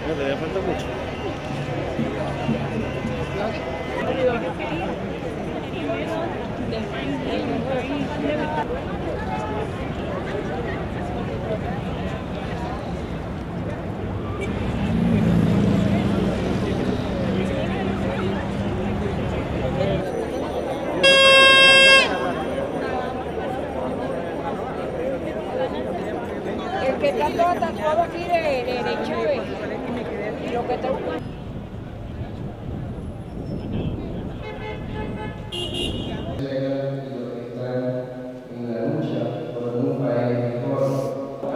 No, te falta mucho. El que está todo tatuado aquí de Chávez. Y lo que te buscan. En la lucha por un país mejor.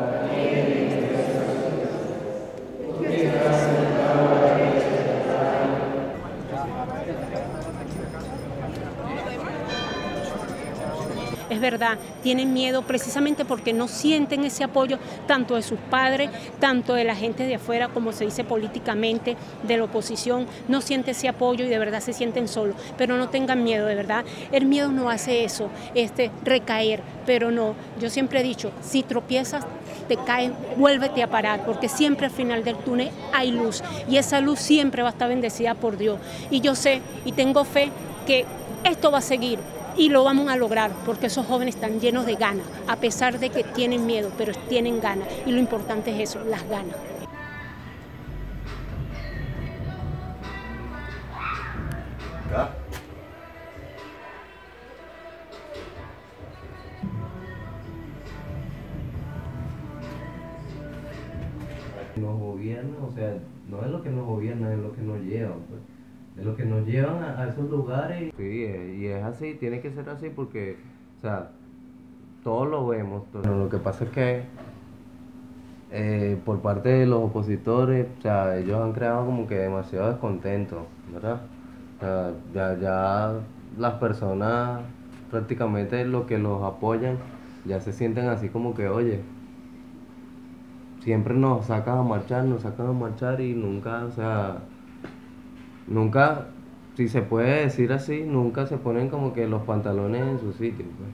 Es verdad, tienen miedo precisamente porque no sienten ese apoyo tanto de sus padres, tanto de la gente de afuera, como se dice políticamente, de la oposición, no siente ese apoyo y de verdad se sienten solos. Pero no tengan miedo, de verdad, el miedo no hace eso, recaer, pero no, yo siempre he dicho, si tropiezas, te caes, vuélvete a parar, porque siempre al final del túnel hay luz y esa luz siempre va a estar bendecida por Dios. Y yo sé y tengo fe que esto va a seguir. Y lo vamos a lograr porque esos jóvenes están llenos de ganas, a pesar de que tienen miedo, pero tienen ganas. Y lo importante es eso, las ganas. ¿Acá? Nos gobiernan, o sea, no es lo que nos gobiernan, es lo que nos llevan, pues. De lo que nos llevan a esos lugares. Sí, y es así, tiene que ser así porque, o sea, todos lo vemos. Pero lo que pasa es que por parte de los opositores, o sea, ellos han creado como que demasiado descontento, ¿verdad? O sea, ya las personas prácticamente los que los apoyan ya se sienten así como que, oye, siempre nos sacan a marchar y nunca, o sea, nunca, si se puede decir así, nunca se ponen como que los pantalones en su sitio, pues.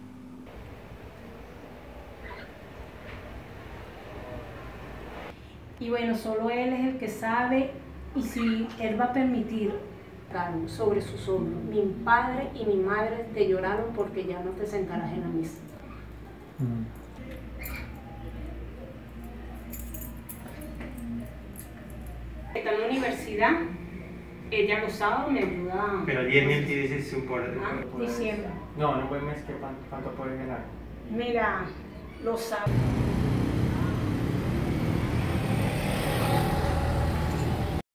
Y bueno, solo él es el que sabe y si él va a permitir sobre sus hombros. Mi padre y mi madre te lloraron porque ya no te sentarás en la mesa. Está en la universidad, ella los sábados me ayuda. Pero 10.000 ti dices supporto. Diciembre. No, no puede más que cuánto puedes ganar. Mira, los sábados.